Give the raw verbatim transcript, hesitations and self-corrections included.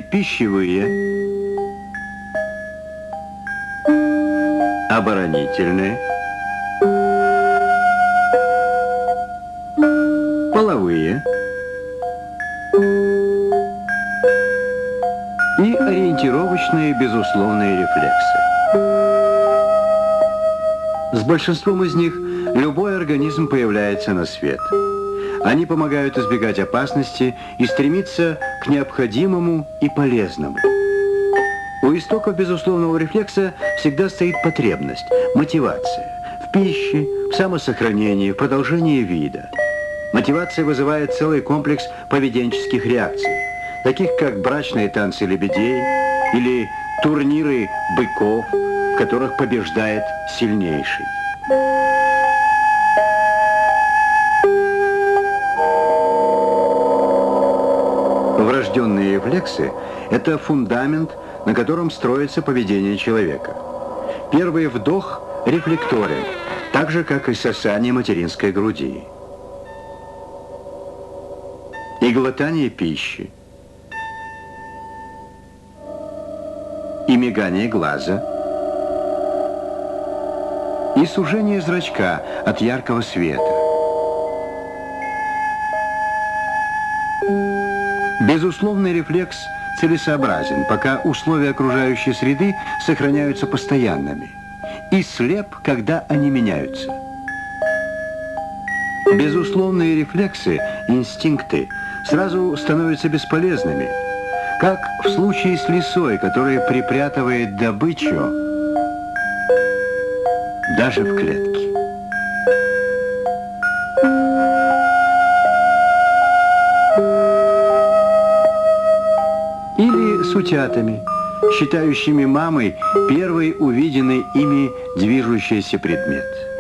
пищевые, оборонительные, половые и ориентировочные безусловные рефлексы. С большинством из них любой организм появляется на свет. Они помогают избегать опасности и стремиться к необходимому и полезному. У истоков безусловного рефлекса всегда стоит потребность, мотивация в пище, в самосохранении, в продолжении вида. Мотивация вызывает целый комплекс поведенческих реакций, таких как брачные танцы лебедей или турниры быков, в которых побеждает сильнейший. Врожденные рефлексы – это фундамент, на котором строится поведение человека. Первый вдох рефлекторен, так же, как и сосание материнской груди. И глотание пищи, и мигание глаза, и сужение зрачка от яркого света. Безусловный рефлекс целесообразен, пока условия окружающей среды сохраняются постоянными, и слеп, когда они меняются. Безусловные рефлексы, инстинкты, сразу становятся бесполезными, как в случае с лисой, которая припрятывает добычу даже в клетке. Или с утятами, считающими мамой первый увиденный ими движущийся предмет.